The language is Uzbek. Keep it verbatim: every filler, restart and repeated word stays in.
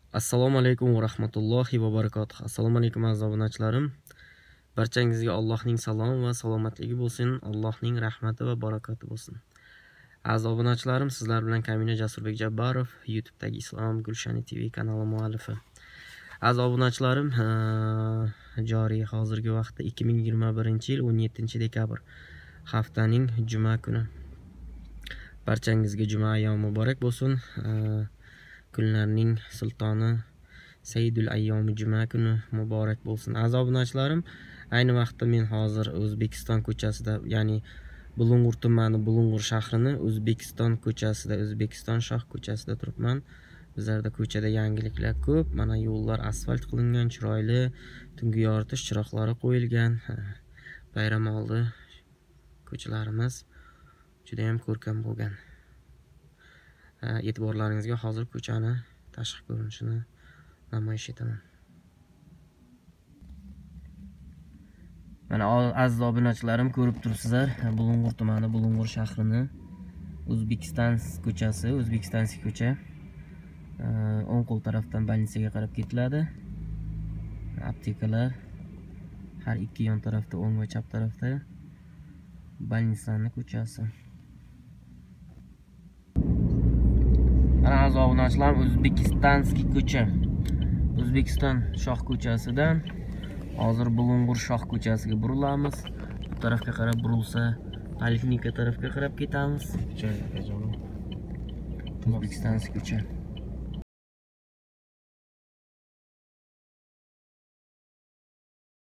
Assalomu alaykum va rahmatullohi va barakatuh. Assalomu alaykum aziz obunachilarim. Barchangizga Allohning salom va salomatligi bo'lsin. Allohning rahmati va barakati bo'lsin. Aziz obunachilarim, sizlar bilan Kamina Jasurbek Jabbarov, YouTube'dagi Islom Gulshani T V kanali muallifi. Aziz obunachilarim, joriy hozirgi vaqtda ikki ming yigirma birinchi yil o'n yettinchi dekabr haftaning juma kuni. Barchangizga juma ayyomi muborak bo'lsin. Kunlarning sultoni Sayyidul ayyomi juma kuni muborak bo'lsin. Aziz obunachilarim, ayni vaqtda men hozir O'zbekiston ko'chasida, ya'ni Bulung'ur tumani Bulung'ur shahrini O'zbekiston ko'chasida, O'zbekiston shoh ko'chasida turibman. Bizlarda ko'chada yangiliklar ko'p. Mana yo'llar asfalt qilingan, chiroyli tungi yoritish chiroqlari qo'yilgan. Bayramoldi ko'chalarimiz juda ham ko'rkam bo'lgan. E'tiborlaringizga hozir ko'chani tashqi ko'rinishini namoyish etaman. Mana aziz obunachilarim, ko'rib turibsizlar, Bulung'ur tumani Bulung'ur shahrini O'zbekiston ko'chasi, O'zbekistonskiy ko'cha. O'ng qo'l tarafdan больницаga qarab ketiladi. Aptekalar har ikki yon tarafda, o'ng va chap tarafda больницаning ko'chasi. Aziz obunachilarim, O'zbekistonskiy ko'cha, O'zbekiston shoh ko'chasidan hozir Bulung'ur shoh ko'chasiga burilamiz. Bu tarafga qarab burilsa, poliklinika tarafga qarab ketamiz. O'zbekistonskiy ko'cha.